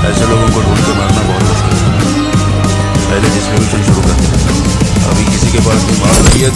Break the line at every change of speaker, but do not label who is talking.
ऐसे लोगों को ढूंढ के मारना बहुत मुश्किल है। पहले डिस्ट्रीब्यूशन शुरू करते हैं। अभी किसी के पास भी माल नहीं है